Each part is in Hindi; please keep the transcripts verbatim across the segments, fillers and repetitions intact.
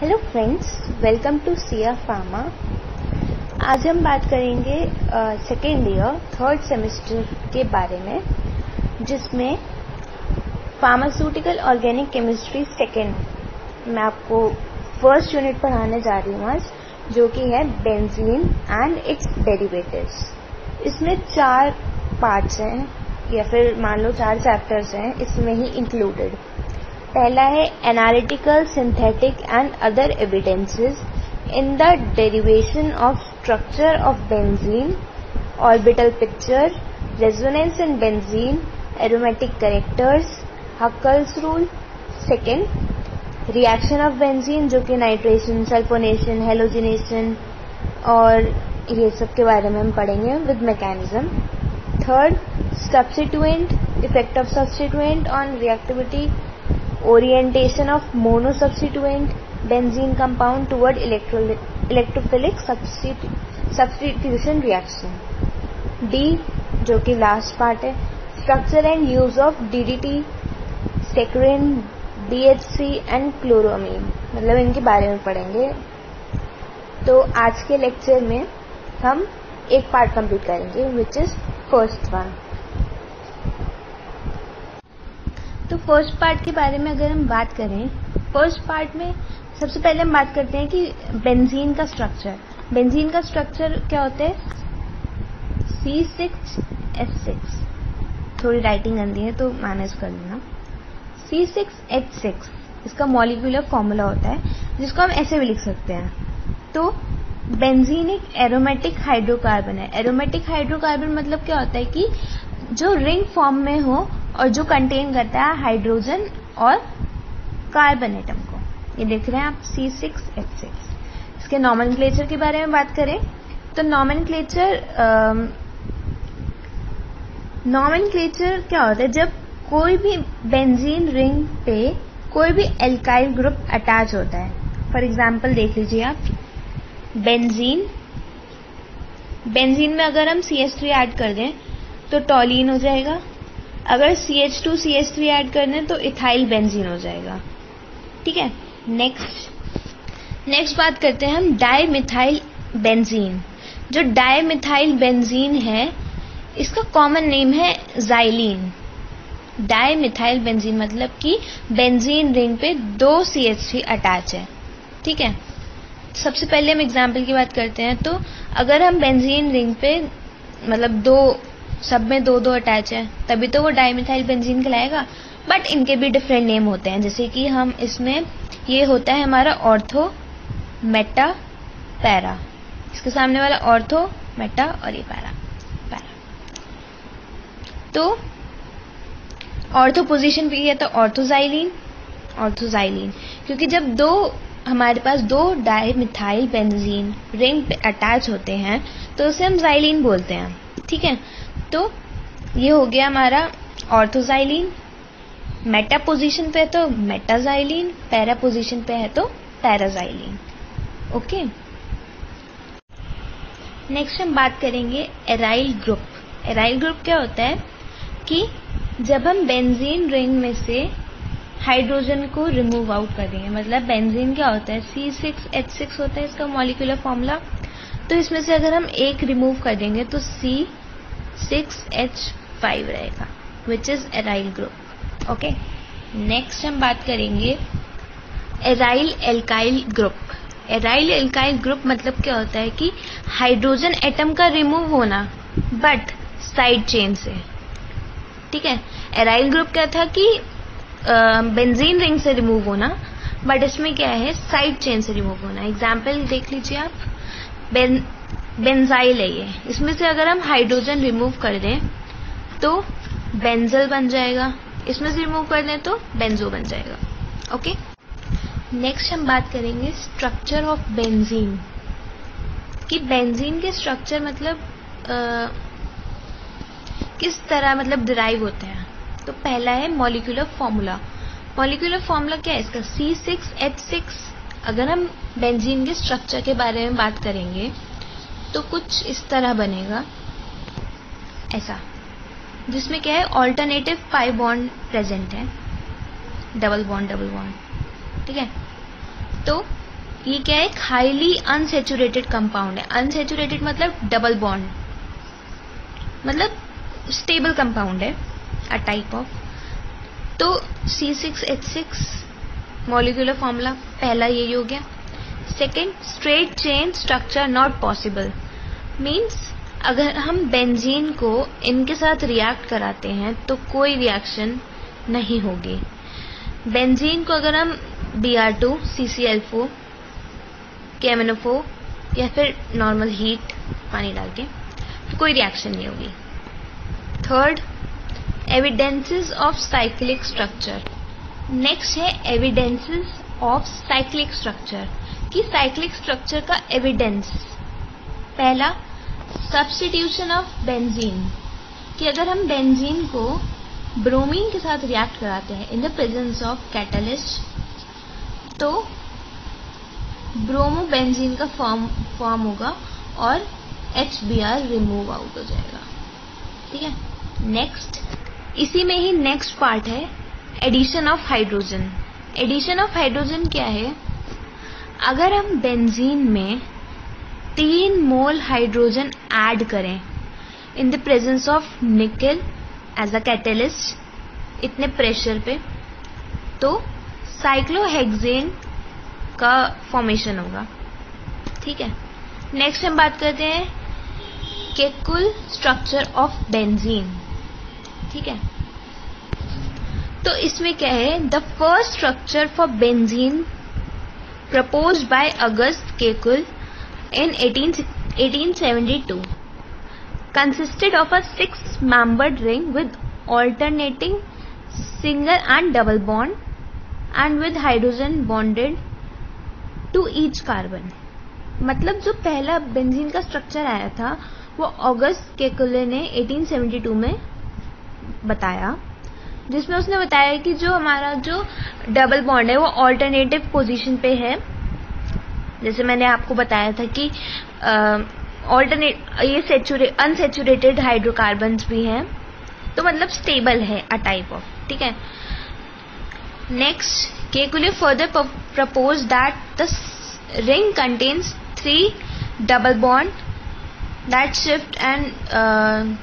Hello friends, welcome to Siya pharma. आज हम बात करेंगे सेकेंड ईयर थर्ड सेमेस्टर के बारे में, जिसमें फार्मास्यूटिकल ऑर्गेनिक केमिस्ट्री सेकेंड मैं आपको फर्स्ट यूनिट पढ़ाने जा रही हूँ आज, जो कि है बेंजीन एंड इट्स डेरिवेटिव्स। इसमें चार पार्ट्स हैं या फिर मान लो चार चैप्टर्स हैं इसमें ही इंक्लूडेड। पहला है analytical, synthetic and other evidences in the derivation of structure of benzene, orbital picture, resonance in benzene, aromatic characters, Huckel's rule. Second reaction of benzene, जो कि नाइट्रेशन, सल्फोनेशन, हेलोजिनेशन और ये सब के बारे में हम पढ़ेंगे with mechanism. Third substituent, effect of substituent on reactivity, orientation of monosubstituent benzene compound toward electrophilic substitution reaction. D, जो कि लास्ट पार्ट है, structure and use of D D T, saccharin, B H C and chloramine, मतलब इनके बारे में पढ़ेंगे। तो आज के लेक्चर में हम एक पार्ट कंप्लीट करेंगे विच इज फर्स्ट वन। तो फर्स्ट पार्ट के बारे में अगर हम बात करें, फर्स्ट पार्ट में सबसे पहले हम बात करते हैं कि बेंजीन का स्ट्रक्चर। बेंजीन का स्ट्रक्चर क्या होता है? सी सिक्स एच सिक्स, थोड़ी राइटिंग गंदी है तो मैनेज कर लेना। सी सिक्स एच सिक्स इसका मॉलिक्यूलर फॉर्मूला होता है, जिसको हम ऐसे भी लिख सकते हैं। तो बेंजीन एक एरोमेटिक हाइड्रोकार्बन है। एरोमेटिक हाइड्रोकार्बन मतलब क्या होता है कि जो रिंग फॉर्म में हो और जो कंटेन करता है हाइड्रोजन और कार्बन एटम को। ये देख रहे हैं आप सी सिक्स एच सिक्स। इसके नॉमेनक्लेचर के बारे में बात करें तो नॉमेनक्लेचर नॉमेनक्लेचर क्या होता है? जब कोई भी बेंजीन रिंग पे कोई भी एल्काइल ग्रुप अटैच होता है। फॉर एग्जाम्पल देख लीजिए आप, बेंजीन बेंजीन में अगर हम सी एच थ्री ऐड कर दें तो टॉलीन हो जाएगा। अगर C H two C H three add कर दें तो इथाइल बेंजीन हो जाएगा। ठीक है, नेक्स्ट नेक्स्ट बात करते हैं हम डाई मिथाइल बेंजीन। जो डाई मिथाइल बेंजीन है इसका कॉमन नेम है जाइलीन। डाई मिथाइल बेंजीन मतलब कि बेंजीन रिंग पे दो सी एच थ्री अटैच है। ठीक है, सबसे पहले हम एग्जाम्पल की बात करते हैं। तो अगर हम बेंजीन रिंग पे मतलब दो सब में दो दो अटैच है तभी तो वो डाइमिथाइल बेंजीन कहलाएगा। बट इनके भी डिफरेंट नेम होते हैं, जैसे कि हम इसमें ये होता है हमारा ऑर्थो, मेटा, पैरा। इसके सामने वाला ऑर्थो, मेटा और ये पैरा पैरा तो ऑर्थो पोजीशन पे है तो ऑर्थोजाइलिन ऑर्थोजाइलिन क्योंकि जब दो हमारे पास दो डाइमिथाइल बेंजीन रिंग पे अटैच होते हैं तो उसे हम जाइलिन बोलते हैं। ठीक है, तो ये हो गया हमारा ऑर्थोजाइलिन। मेटा पोजीशन पे है तो मेटाजाइलिन, पैरा पोजीशन पे है तो पैराजाइलिन। ओके, नेक्स्ट हम बात करेंगे एराइल ग्रुप। एराइल ग्रुप क्या होता है कि जब हम बेंजीन रिंग में से हाइड्रोजन को रिमूव आउट कर देंगे, मतलब बेंजीन क्या होता है? सी सिक्स एच सिक्स होता है इसका मॉलिक्यूलर फॉर्मूला। तो इसमें से अगर हम एक रिमूव कर देंगे तो सी सिक्स एच फाइव रहेगा, which is aryl group. Okay, next हम बात करेंगे aryl alkyl group. Aryl alkyl group मतलब क्या होता है कि हाइड्रोजन एटम का रिमूव होना बट साइड चेन से। ठीक है, एराइल ग्रुप क्या था कि बेंजीन रिंग से रिमूव होना, बट इसमें क्या है? साइड चेन से रिमूव होना। एग्जाम्पल देख लीजिए आप, बेन बेंजाइल है ये, इसमें से अगर हम हाइड्रोजन रिमूव कर दें तो बेंजल बन जाएगा, इसमें से रिमूव कर दें तो बेंजो बन जाएगा। ओके, नेक्स्ट हम बात करेंगे स्ट्रक्चर ऑफ बेंजीन, कि बेंजीन के स्ट्रक्चर मतलब आ, किस तरह मतलब डिराइव होते हैं। तो पहला है मॉलिक्यूलर फॉर्मूला। मॉलिक्यूलर फॉर्मूला क्या है इसका? C six H six. अगर हम बेंजीन के स्ट्रक्चर के बारे में बात करेंगे तो कुछ इस तरह बनेगा, ऐसा, जिसमें क्या है? ऑल्टरनेटिव पाई बॉन्ड प्रेजेंट है, डबल बॉन्ड डबल बॉन्ड। ठीक है, तो ये क्या है, हाईली अनसेचुरेटेड कंपाउंड है। अनसेचुरेटेड मतलब डबल बॉन्ड, मतलब स्टेबल कंपाउंड है, अ टाइप ऑफ। तो C six H six molecular formula पहला यही हो गया। Second, straight chain structure not possible, means अगर हम बेंजीन को इनके साथ रिएक्ट कराते हैं तो कोई रिएक्शन नहीं होगी। बेंजीन को अगर हम B R two C C L four K M N O four या फिर नॉर्मल हीट पानी डाल के तो कोई रिएक्शन नहीं होगी। Third, evidences of cyclic structure. Next है एविडेंसेस ऑफ साइक्लिक स्ट्रक्चर, कि साइक्लिक स्ट्रक्चर का एविडेंस। पहला, सब्स्टिट्यूशन ऑफ बेंजीन, कि अगर हम बेंजीन को ब्रोमीन के साथ रिएक्ट कराते हैं in the presence of catalyst तो ब्रोमो बेंजीन का फॉर्म फॉर्म होगा और H B R remove out हो जाएगा। ठीक है। नेक्स्ट, इसी में ही नेक्स्ट पार्ट है addition of hydrogen. Addition of hydrogen क्या है, अगर हम बेंजीन में तीन मोल हाइड्रोजन ऐड करें in the presence of nickel as a catalyst इतने प्रेशर पे, तो साइक्लोहेक्सेन का फॉर्मेशन होगा। ठीक है। नेक्स्ट हम बात करते हैं केकुल स्ट्रक्चर ऑफ बेंजीन। ठीक है। तो इसमें क्या है, the first structure for benzene proposed by August Kekul in eighteen seventy-two consisted of a six-membered ring with alternating single and double bond and with hydrogen bonded to each carbon। मतलब जो पहला बेंजीन का स्ट्रक्चर आया था वो अगस्त केकुले ने अठारह सौ बहत्तर में बताया, जिसमें उसने बताया कि जो हमारा जो डबल बॉन्ड है वो ऑल्टरनेटिव पोजीशन पे है। जैसे मैंने आपको बताया था कि ऑल्टरनेट ये सेचुरे अनसेचुरेटेड हाइड्रोकार्बन्स भी हैं, तो मतलब स्टेबल है अ टाइप ऑफ। ठीक है। Next, Kekule further propose that the ring contains three double bond that shift and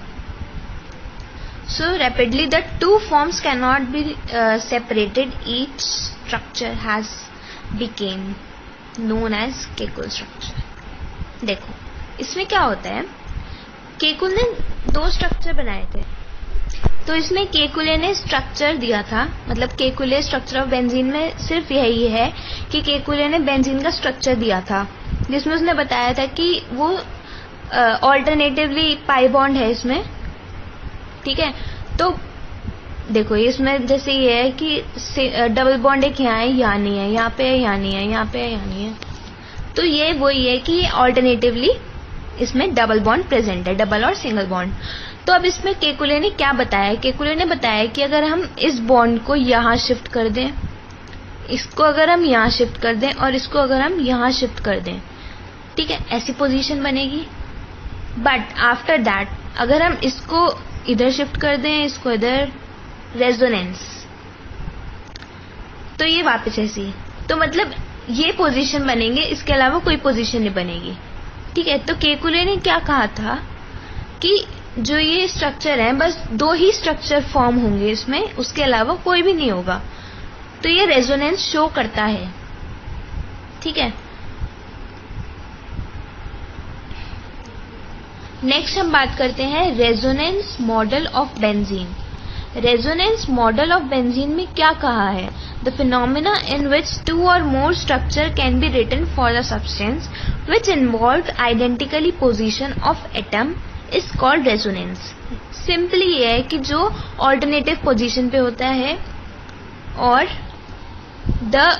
so rapidly that two forms cannot be uh, separated. Each structure has became known as Kekul structure। देखो इसमें क्या होता है, केकुल ने दो स्ट्रक्चर बनाए थे, तो इसमें केकुले ने स्ट्रक्चर दिया था, मतलब केकुले स्ट्रक्चर ऑफ बेंजीन में सिर्फ यही है कि केकुले ने बेंजीन का स्ट्रक्चर दिया था, जिसमें उसने बताया था कि वो ऑल्टरनेटिवली पाई बॉन्ड है इसमें। ठीक है। तो देखो इसमें जैसे ये है कि डबल बॉन्ड एक यहाँ है, यहाँ नहीं है, यहाँ पे है, यहाँ नहीं है, यहाँ पे है, यहाँ नहीं है, तो ये वही है कि ऑल्टरनेटिवली इसमें डबल बॉन्ड प्रेजेंट है, डबल और सिंगल बॉन्ड। तो अब इसमें केकुले ने क्या बताया, केकुले ने बताया कि अगर हम इस बॉन्ड को यहाँ शिफ्ट कर दें, इसको अगर हम यहाँ शिफ्ट कर दें और इसको अगर हम यहाँ शिफ्ट कर दें, ठीक है, ऐसी पोजीशन बनेगी। बट आफ्टर दैट अगर हम इसको इधर शिफ्ट कर दें, इसको इधर, रेजोनेंस, तो ये वापस ऐसी, तो मतलब ये पोजीशन बनेंगे, इसके अलावा कोई पोजीशन नहीं बनेगी। ठीक है। तो केकुले ने क्या कहा था कि जो ये स्ट्रक्चर है बस दो ही स्ट्रक्चर फॉर्म होंगे इसमें, उसके अलावा कोई भी नहीं होगा, तो ये रेजोनेंस शो करता है। ठीक है। नेक्स्ट हम बात करते हैं resonance model of benzene. Resonance model of benzene में क्या कहा है, the phenomena in which two or more structure can be written for the substance which involve identically position of atom is called resonance. Simply ये है कि जो ऑल्टरनेटिव पोजीशन पे होता है और द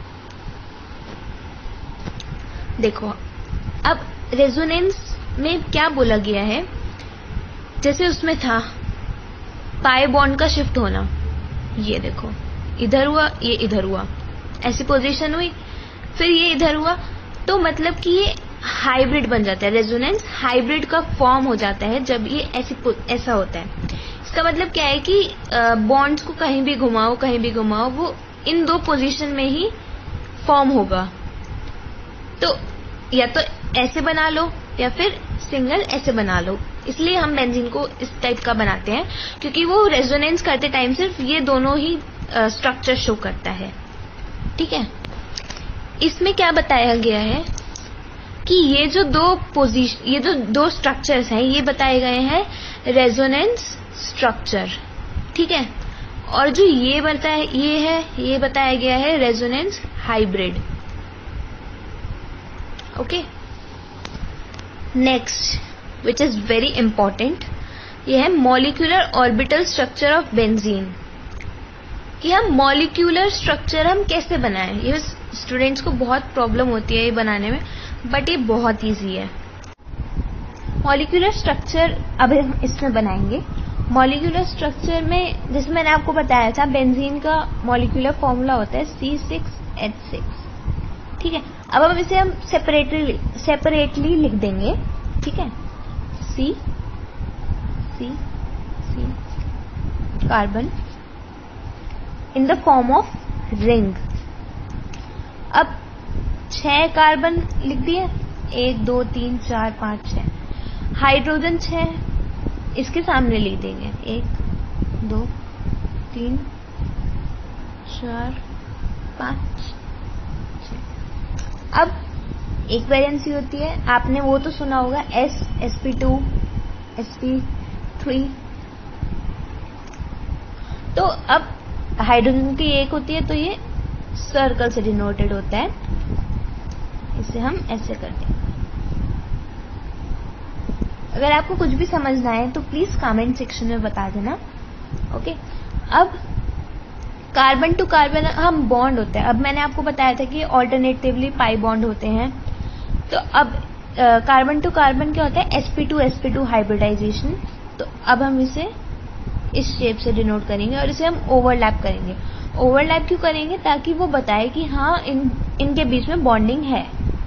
देखो अब रेजोनेंस में क्या बोला गया है, जैसे उसमें था पाई बॉन्ड का शिफ्ट होना, ये देखो इधर हुआ, ये इधर हुआ, ऐसी पोजीशन हुई, फिर ये इधर हुआ, तो मतलब कि ये हाइब्रिड बन जाता है, रेजोनेंस हाइब्रिड का फॉर्म हो जाता है जब ये ऐसी ऐसा होता है। इसका मतलब क्या है कि बॉन्ड्स को कहीं भी घुमाओ, कहीं भी घुमाओ, वो इन दो पोजीशन में ही फॉर्म होगा। तो या तो ऐसे बना लो या फिर सिंगल ऐसे बना लो। इसलिए हम बेंजीन को इस टाइप का बनाते हैं क्योंकि वो रेजोनेंस करते टाइम सिर्फ ये दोनों ही स्ट्रक्चर शो करता है। ठीक है, इसमें क्या बताया गया है कि ये जो दो पोजीशन ये जो दो स्ट्रक्चर्स हैं ये बताए गए हैं रेजोनेंस स्ट्रक्चर। ठीक है, और जो ये बताया ये है ये बताया गया है resonance hybrid. Okay, next which is very important, ये है molecular orbital structure of benzene. कि हम मॉलिक्यूलर स्ट्रक्चर हम कैसे बनाएं। ये स्टूडेंट्स को बहुत प्रॉब्लम होती है ये बनाने में, बट ये बहुत इजी है। मॉलिक्यूलर स्ट्रक्चर अब हम इसमें बनाएंगे। मॉलिक्यूलर स्ट्रक्चर में जैसे मैंने आपको बताया था बेंजीन का मॉलिक्यूलर फॉर्मूला होता है सी सिक्स एच सिक्स। ठीक है, अब हम इसे हम सेपरेटली सेपरेटली लिख देंगे। ठीक है, C C C carbon in the form of ring. अब छह कार्बन लिख दिए, एक दो तीन चार पांच छह। हाइड्रोजन छह इसके सामने लिख देंगे, एक दो तीन चार पांच छह। अब एक वैलेंसी होती है, आपने वो तो सुना होगा S S P two S P three. तो अब हाइड्रोजन की एक होती है तो ये सर्कल से डिनोटेड होता है, इसे हम ऐसे करते हैं। अगर आपको कुछ भी समझना है तो प्लीज कमेंट सेक्शन में बता देना। ओके, अब कार्बन टू कार्बन हम बॉन्ड होते हैं। अब मैंने आपको बताया था कि ऑल्टरनेटिवली पाई बॉन्ड होते हैं। तो अब कार्बन टू कार्बन क्या होता है, S P two S P two hybridization. तो अब हम इसे इस शेप से डिनोट करेंगे और इसे हम ओवरलैप करेंगे। ओवरलैप क्यों करेंगे, ताकि वो बताए कि हाँ इन इनके बीच में बॉन्डिंग है।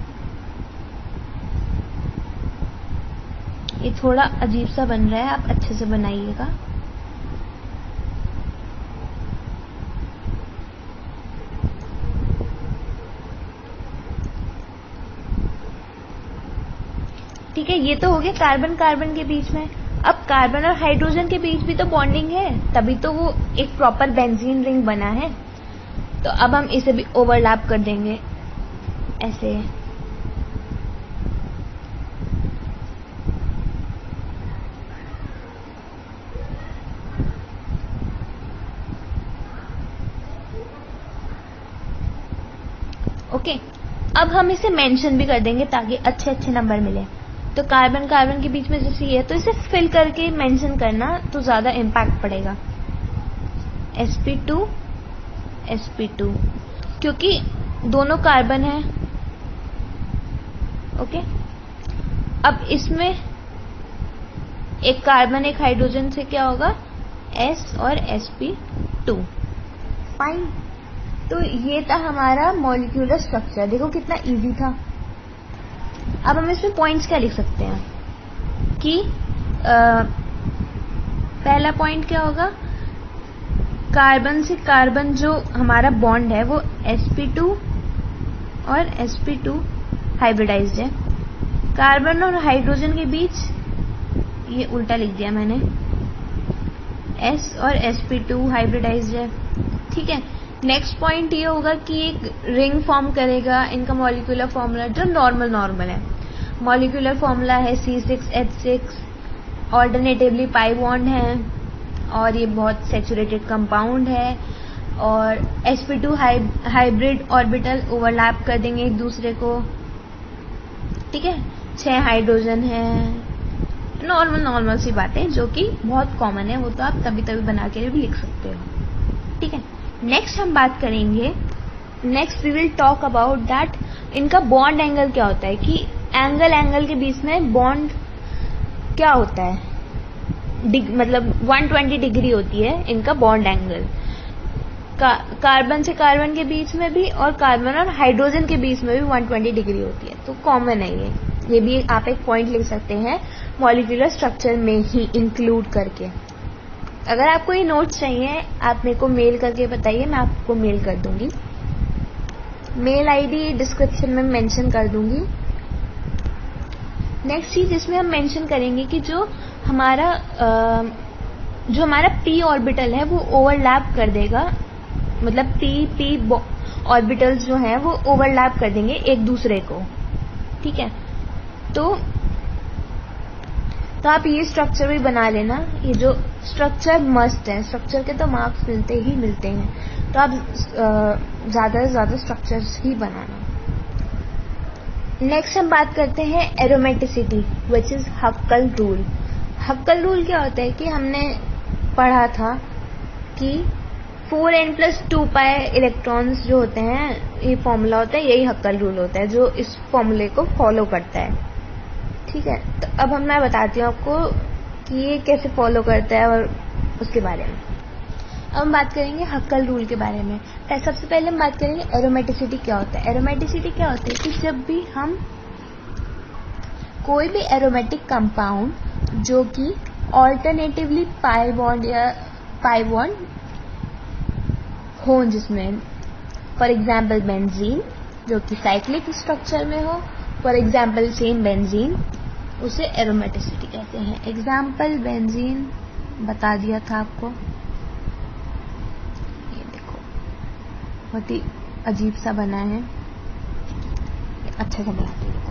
ये थोड़ा अजीब सा बन रहा है, आप अच्छे से बनाइएगा। ठीक है, ये तो हो गया कार्बन कार्बन के बीच में। अब कार्बन और हाइड्रोजन के बीच भी तो बॉन्डिंग है, तभी तो वो एक प्रॉपर बेंजीन रिंग बना है। तो अब हम इसे भी ओवरलैप कर देंगे ऐसे। ओके, अब हम इसे मेंशन भी कर देंगे ताकि अच्छे अच्छे नंबर मिले। तो कार्बन कार्बन के बीच में जैसे ये है तो इसे फिल करके मेंशन करना तो ज्यादा इम्पैक्ट पड़ेगा। S P two S P two क्योंकि दोनों कार्बन है। ओके, अब इसमें एक कार्बन एक हाइड्रोजन से क्या होगा, S और एस पी टू। फाइन, तो ये था हमारा मॉलिक्यूलर स्ट्रक्चर। देखो कितना इजी था। अब हम इसमें पॉइंट्स क्या लिख सकते हैं कि आ, पहला पॉइंट क्या होगा, कार्बन से कार्बन जो हमारा बॉन्ड है वो एस पी टू और एस पी टू हाइब्रिडाइज्ड है। कार्बन और हाइड्रोजन के बीच ये उल्टा लिख दिया मैंने, S और एस पी टू हाइब्रिडाइज्ड है। ठीक है, नेक्स्ट पॉइंट ये होगा कि एक रिंग फॉर्म करेगा। इनका मॉलिक्यूलर फॉर्मूला जो नॉर्मल नॉर्मल है, मॉलिक्यूलर फॉर्मूला है C six H six. Alternatively pi bond है और ये बहुत सैचुरेटेड कंपाउंड है। और S P two hybrid orbital overlap कर देंगे एक दूसरे को। ठीक है, छह हाइड्रोजन है। नॉर्मल नॉर्मल सी बातें जो कि बहुत कॉमन है, वो तो आप तभी तभी बना के भी लिख सकते हो। ठीक है, नेक्स्ट हम बात करेंगे, next we will talk about that इनका बॉन्ड एंगल क्या होता है, कि एंगल एंगल के बीच में बॉन्ड क्या होता है, मतलब एक सौ बीस डिग्री होती है इनका बॉन्ड एंगल। का, कार्बन से कार्बन के बीच में भी और कार्बन और हाइड्रोजन के बीच में भी एक सौ बीस डिग्री होती है। तो कॉमन है ये ये भी आप एक पॉइंट लिख सकते हैं मॉलिक्यूलर स्ट्रक्चर में ही इंक्लूड करके। अगर आपको ये नोट्स चाहिए आप मेरे को मेल करके बताइए, मैं आपको मेल कर दूंगी। मेल आईडी डिस्क्रिप्शन में मेंशन कर दूंगी। नेक्स्ट चीज इसमें हम मेंशन करेंगे कि जो हमारा आ, जो हमारा p ऑर्बिटल है वो ओवरलैप कर देगा, मतलब p p ऑर्बिटल्स जो हैं वो ओवरलैप कर देंगे एक दूसरे को, ठीक है। तो तो आप ये स्ट्रक्चर भी बना लेना। ये जो स्ट्रक्चर मस्ट है, स्ट्रक्चर के तो मार्क्स मिलते ही मिलते हैं, तो आप ज़्यादा से ज़्यादा स्ट्रक्चर्स ही बनाना। नेक्स्ट हम बात करते हैं aromaticity which is Huckel rule. Huckel rule क्या होता है कि हमने पढ़ा था कि four N plus two pi electrons जो होते हैं, ये फॉर्मूला होता है, यही हक्कल रूल होता है जो इस फॉर्मूले को फॉलो करता है, ठीक है। तो अब हम मैं बताती हूँ आपको कि ये कैसे फॉलो करता है और उसके बारे में। अब हम बात करेंगे हक्कल रूल के बारे में। सबसे पहले हम बात करेंगे एरोमेटिसिटी क्या होता है। एरोमेटिसिटी क्या होता है कि जब भी हम कोई भी एरोमेटिक कंपाउंड जो कि ऑल्टरनेटिवली पाई बॉन्ड या पाई बॉन्ड हो, जिसमें फॉर एग्जाम्पल बेंजीन जो कि साइक्लिक स्ट्रक्चर में हो, फॉर एग्जाम्पल सेम बेंजीन, उसे एरोमेटिसिटी कहते हैं। एग्जाम्पल बेंजीन बता दिया था आपको, ये देखो बहुत ही अजीब सा बना है, अच्छे से बनाती हूँ।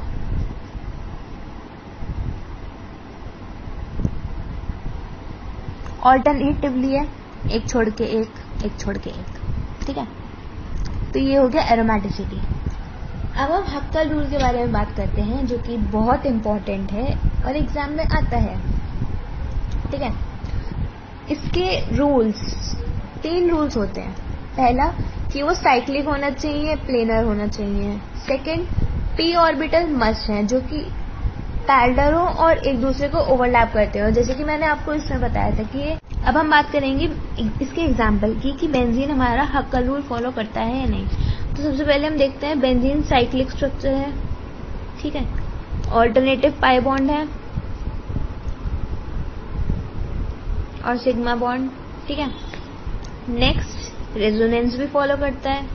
ऑल्टरनेटिवली है, एक छोड़ के एक, एक छोड़ के एक, ठीक है। तो ये हो गया एरोमेटिसिटी। अब हम हक्कल रूल के बारे में बात करते हैं जो कि बहुत इम्पोर्टेंट है और एग्जाम में आता है, ठीक है। इसके रूल्स, तीन रूल्स होते हैं। पहला कि वो साइक्लिक होना चाहिए, प्लेनर होना चाहिए। सेकंड, पी ऑर्बिटल मस्ट हैं जो कि पैरेलल हो और एक दूसरे को ओवरलैप करते हो, जैसे कि मैंने आपको इसमें बताया था कि ये। अब हम बात करेंगे इसके एग्जाम्पल की कि बेंजीन हमारा हक्कल रूल फॉलो करता है या नहीं। तो सबसे पहले हम देखते हैं बेंजीन साइक्लिक स्ट्रक्चर है, ठीक है, ऑल्टरनेटिव पाई बॉन्ड है और सिग्मा बॉन्ड, ठीक है। नेक्स्ट रेजोनेंस भी फॉलो करता है,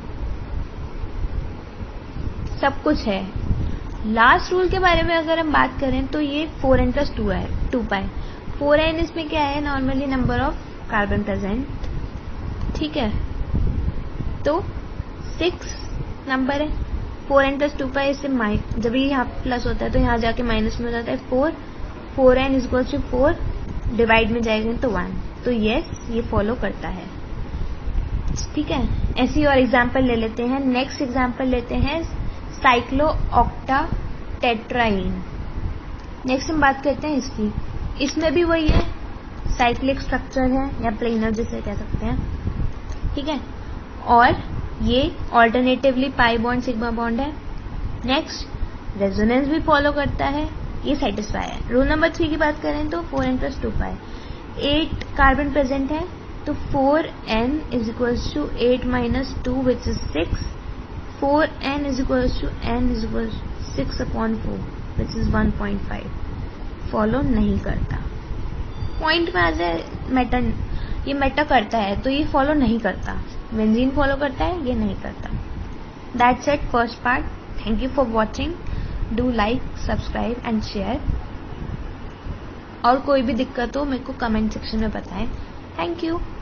सब कुछ है। लास्ट रूल के बारे में अगर हम बात करें तो ये फोर एन प्लस टू है, टू पाई। फोर एन इसमें क्या है, normally number of carbon present, ठीक है। तो सिक्स नंबर है, four N plus two pi, इससे माइ जब भी यहाँ प्लस होता है तो यहाँ जाके माइनस में हो जाता है four. Four N is two four, divide में जाएगा तो वन। तो यस, ये फॉलो करता है, ठीक है। ऐसी और एग्जाम्पल ले लेते हैं। नेक्स्ट एग्जाम्पल लेते हैं साइक्लो ऑक्टा टेट्राइन। नेक्स्ट हम बात करते हैं इसकी। इसमें भी वही है, साइक्लिक स्ट्रक्चर है या प्लेनर जिसे कह सकते हैं, ठीक है। और ये alternatively pi bond sigma bond है। नेक्स्ट रेजोनेंस भी फॉलो करता है, ये सेटिस्फाई है। रूल नंबर थ्री की बात करें तो four N plus two pi, eight carbon present है, तो four N is equals to eight minus two which is six. Four N is equals to N is equals six upon four which is one point five. Follow नहीं करता। पॉइंट में आ जाए मेटा, ये मेटा करता है तो ये फॉलो नहीं करता। बेंजीन फॉलो करता है, ये नहीं करता। That's it first part. Thank you for watching. Do like, subscribe and share. और कोई भी दिक्कत हो मेरे को कमेंट सेक्शन में बताएं। Thank you.